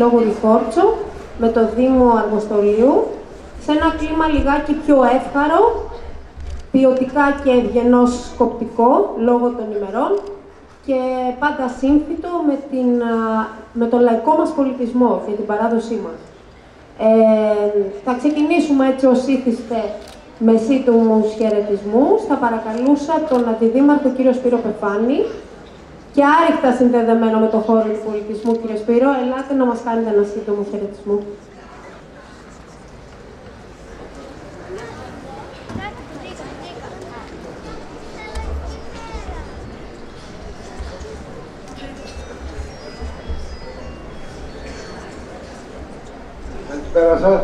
Λόγω Ριφόρτσο με το Δήμο Αργοστολίου σε ένα κλίμα λιγάκι πιο εύχαρο, ποιοτικά και ευγενώς σκοπτικό λόγω των ημερών και πάντα σύμφυτο με τον λαϊκό μας πολιτισμό και την παράδοσή μας. Θα ξεκινήσουμε έτσι ως ήθιστε με σύντομους χαιρετισμούς. Θα παρακαλούσα τον Αντιδήμαρχο κύριο Σπύρο Πεφάνη και άρρηκτα συνδεδεμένο με το χώρο του πολιτισμού, κύριε Σπύρο, ελάτε να μας κάνετε ένα σύντομο χαιρετισμό. Καλησπέρα σας.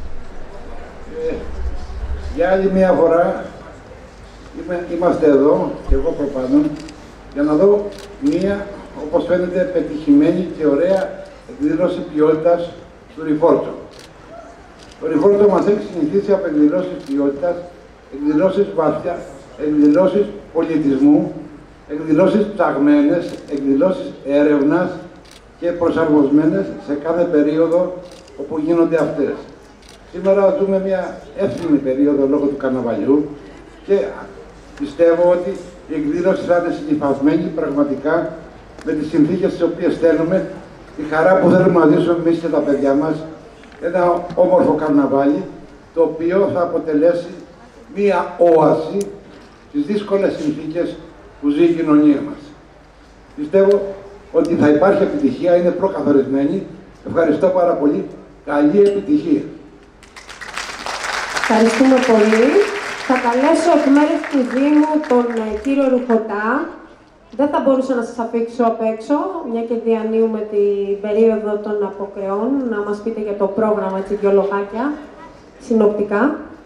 Για άλλη μια φορά είμαστε εδώ, και εγώ προπάνω, για να δω μία, όπως φαίνεται, πετυχημένη και ωραία εκδήλωση ποιότητας του Ριφόρτσο. Το Ριφόρτσο μας έχει συνηθίσει από εκδηλώσεις ποιότητας, εκδηλώσεις βαθιά, εκδηλώσεις πολιτισμού, εκδηλώσεις ψαγμένες, εκδηλώσεις έρευνας και προσαρμοσμένες σε κάθε περίοδο όπου γίνονται αυτές. Σήμερα ζούμε μια εύθυμη περίοδο λόγω του καρναβαλιού και πιστεύω ότι η εκδήλωση θα είναι συνυφασμένη πραγματικά με τις συνθήκες τις οποίες θέλουμε, τη χαρά που θέλουμε να ζήσουμε εμείς και τα παιδιά μας, ένα όμορφο καρναβάλι, το οποίο θα αποτελέσει μία όαση στις δύσκολες συνθήκες που ζει η κοινωνία μας. Πιστεύω ότι θα υπάρχει επιτυχία, είναι προκαθορισμένη. Ευχαριστώ πάρα πολύ. Καλή επιτυχία. Ευχαριστούμε πολύ. Θα καλέσω εκ μέρους του Δήμου τον κύριο Ρουχωτά. Δεν θα μπορούσα να σας αφήξω απ' έξω, μια και διανύουμε την περίοδο των αποκρεών, να μας πείτε για το πρόγραμμα, έτσι, δυο λογάκια, συνοπτικά.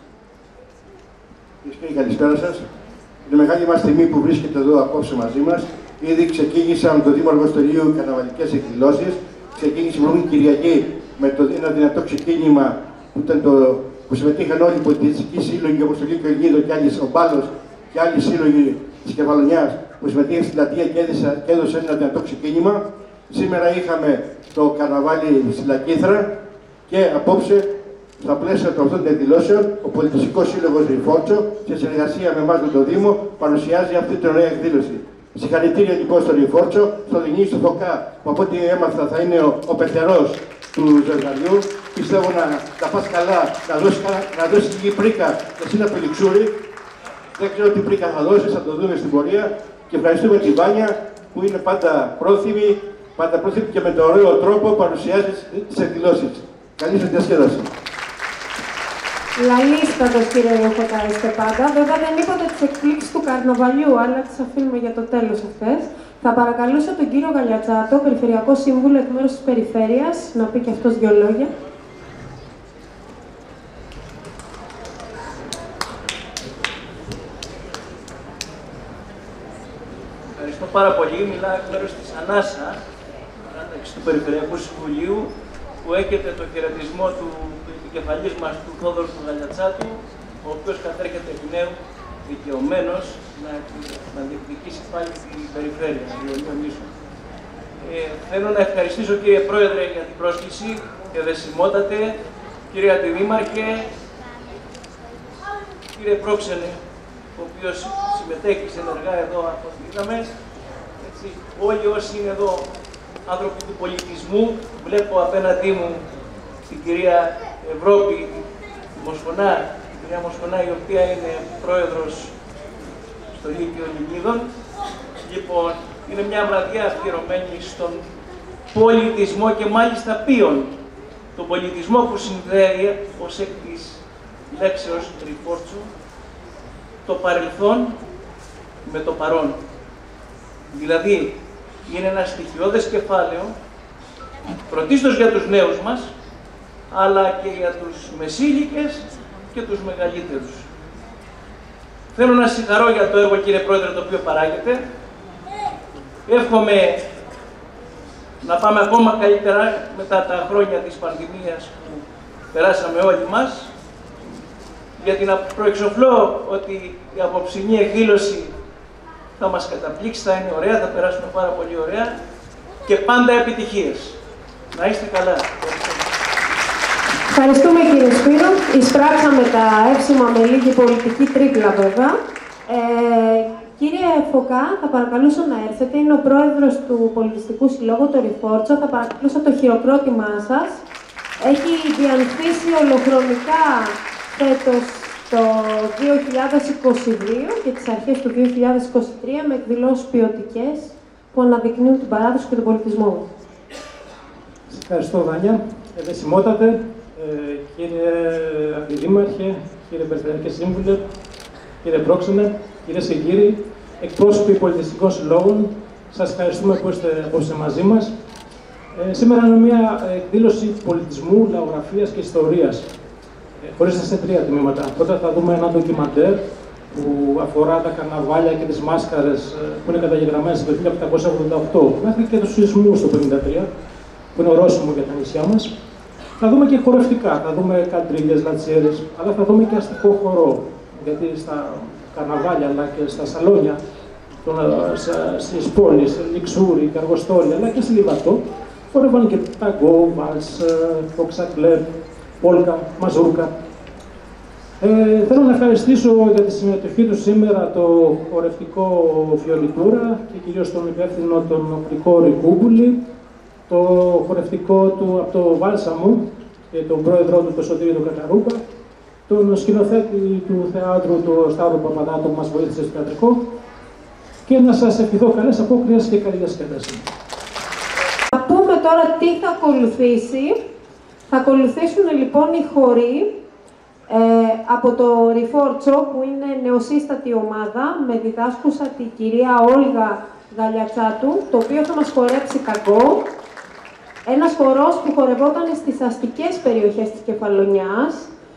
Κύριε, καλησπέρα σας. Είναι μεγάλη μας τιμή που βρίσκεται εδώ απόψε μαζί μας. Ήδη ξεκίνησαν το Δήμο Αργοστολίου καρναβαλικές εκδηλώσεις. Ξεκίνησε η προηγούμενη Κυριακή με ένα δυνατό ξεκίνημα που συμμετείχαν όλοι οι πολιτιστικοί σύλλογοι όπως το Λύκειο Αιγίδο και άλλοι, ο Μπάλος και άλλοι σύλλογοι της Κεφαλονιάς που συμμετείχαν στην πλατεία και έδωσαν ένα δυνατό ξεκίνημα. Σήμερα είχαμε το καρναβάλι στη Λακήθρα και απόψε, στα πλαίσια των αυτών των εκδηλώσεων, ο Πολιτιστικός Σύλλογος Ριφόρτσο, σε συνεργασία με εμάς με το Δήμο, παρουσιάζει αυτή την ωραία εκδήλωση. Συγχαρητήρια λοιπόν στον Ριφόρτσο, στον Δινήσιο Φωκά, που από ό,τι έμαθα θα είναι ο πεθερός του ζευγαριού. Πιστεύω να τα πας καλά, να δώσει λίγη πρίκα εσύ ένα πελιξούρι. Δεν ξέρω τι πρίκα θα δώσεις, θα το δούμε στην πορεία. Και ευχαριστούμε τη Βάνια που είναι πάντα πρόθυμη και με τον ωραίο τρόπο παρουσιάζει τις εκδηλώσεις. Καλή σας διασκέδαση. Λαλίστατος, κύριε Ρουχωτά, είστε πάντα. Βέβαια δεν είπατε τις εκπλήξεις του καρναβαλιού, αλλά τις αφήνουμε για το τέλος αυτές. Θα παρακαλούσα τον κύριο Γαλιατσάτο, Περιφερειακό Σύμβουλο εκ μέρους της Περιφέρειας, να πει και αυτός δύο λόγια. Ευχαριστώ πάρα πολύ. Μιλάω εκ μέρους της ΑΝΑΣΑ, του Περιφερειακού Συμβουλίου, που έχετε το χαιρετισμό του επικεφαλής μας, του Θόδωρου του Γαλιατσάτου, ο οποίος κατέρχεται εκ νέου δικαιωμένος να διεκδικήσει πάλι την περιφέρεια, την Ιωνίου Νήσου. Θέλω να ευχαριστήσω, κύριε Πρόεδρε, για την πρόσκληση και δεσιμότατε, κύριε Αντιδήμαρχε, κύριε Πρόξενε, ο οποίος συμμετέχει ενεργά εδώ, από ό,τι είδαμε. Όλοι όσοι είναι εδώ άνθρωποι του πολιτισμού, βλέπω απέναντί μου την κυρία Ευρώπη Μοσχονά, την κυρία Μοσχονά, η οποία είναι πρόεδρος στο Λύκειο Λινίδων. Λοιπόν, είναι μια βραδιά αφιερωμένη στον πολιτισμό και μάλιστα ποιον. Τον πολιτισμό που συνδέει ως εκ της λέξεως Ριφόρτσο το παρελθόν με το παρόν. Δηλαδή, είναι ένα στοιχειώδες κεφάλαιο, πρωτίστως για τους νέους μας, αλλά και για τους μεσήλικες και τους μεγαλύτερους. Θέλω να συγχαρώ για το έργο, κύριε Πρόεδρε, το οποίο παράγεται. Εύχομαι να πάμε ακόμα καλύτερα μετά τα χρόνια της πανδημίας που περάσαμε όλοι μας, γιατί να προεξοφλώ ότι η απόψινή εκδήλωση θα μας καταπλήξει, θα είναι ωραία, θα περάσουμε πάρα πολύ ωραία και πάντα επιτυχίες. Να είστε καλά. Ευχαριστούμε κύριε Σπύρο. Εισπράξαμε τα εύσημα με λίγη πολιτική τρίπλα βέβαια. Κύριε Φωκά, θα παρακαλούσα να έρθετε. Είναι ο πρόεδρος του Πολιτιστικού Συλλόγου, το Ριφόρτσο. Θα παρακαλούσα το χειροκρότημά σας. Έχει διανθίσει ολοχρονικά φέτος το 2022 και τις αρχές του 2023 με εκδηλώσεις ποιοτικές που αναδεικνύουν την παράδοση και τον πολιτισμό μας. Ευχαριστώ, Δάνια. Ευαισθημότατε, κύριε Αντιδήμαρχε, κύριε Περιφερειακέ Σύμβουλε, κύριε Πρόξενε, κυρίες και κύριοι, εκπρόσωποι πολιτιστικών συλλόγων, σας ευχαριστούμε που είστε απόψε μαζί μας. Σήμερα είναι μια εκδήλωση πολιτισμού, λαογραφίας και ιστορίας. Χωρίζεται σε τρία τμήματα. Πρώτα θα δούμε ένα ντοκιμαντέρ που αφορά τα καρναβάλια και τις μάσκαρες που είναι καταγεγραμμένες από το 1888 μέχρι και τους σεισμούς το 1953, που είναι ορόσημο για τα νησιά μας. Θα δούμε και χορευτικά, θα δούμε καντρίλες, λατσιέρες, αλλά θα δούμε και αστικό χορό. Γιατί στα καρναβάλια αλλά και στα σαλόνια στις πόλεις, Λιξούρι, Αργοστόλια, αλλά και στη Λιβατό, χορεύαν και ταγκό, βάλς, φοξακλέρ, πόλκα, μαζούρκα. Θέλω να ευχαριστήσω για τη συμμετοχή του σήμερα το χορευτικό Φιωριτούρα και κυρίως τον υπεύθυνο τον οπτικό Ρικούμπουλη, το χορευτικό του από το Βάλσαμο και τον πρόεδρό του, τον Σωτήρη τον Κακαρούπα, τον σκηνοθέτη του θεάτρου, τον Σταύρο Παπαδάτο, που μας βοήθησε στο θεατρικό, και να σας ευχηθώ καλές απόκριες και καλή διασκέδαση. Θα πούμε τώρα τι θα ακολουθήσει. Θα ακολουθήσουν λοιπόν οι χοροί από το Ριφόρτσο, που είναι νεοσύστατη ομάδα, με διδάσκουσα την κυρία Όλγα Γαλιατσάτου, το οποίο θα μας χορέψει ταγκό. Ένας χορός που χορευόταν στις αστικές περιοχές της Κεφαλονιάς.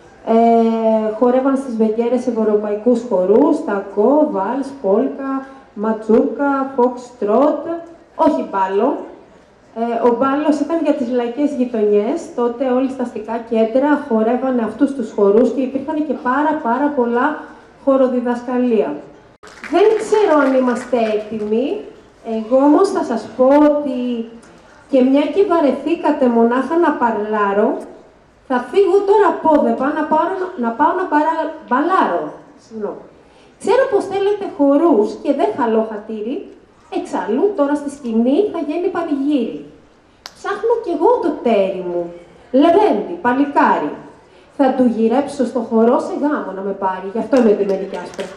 Χορεύαν στις βεγγέρες ευρωπαϊκούς χορούς, ταγκό, βάλς, πόλκα, ματσούρκα, φοξ-τρότ, όχι μπάλο. Ο μπάλος ήταν για τις λαϊκές γειτονιές. Τότε όλοι στα αστικά κέντρα χορεύανε αυτούς τους χορούς και υπήρχαν και πάρα πολλά χοροδιδασκαλία. Δεν ξέρω αν είμαστε έτοιμοι. Εγώ όμως θα σας πω ότι και μια και βαρεθήκατε μονάχα να παρλάρω, θα φύγω τώρα απόδευα να πάω να μπαλάρω. Ξέρω πως θέλετε χορούς και δεν χαλώ χατήρι. Εξάλλου, τώρα στη σκηνή θα γίνει πανηγύρι. Ψάχνω κι εγώ το τέρι μου, λεβέντη, παλικάρι. Θα του γυρέψω στο χορό σε γάμο να με πάρει, γι' αυτό είμαι ντυμένη κι άσπρα.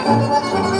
Thank you.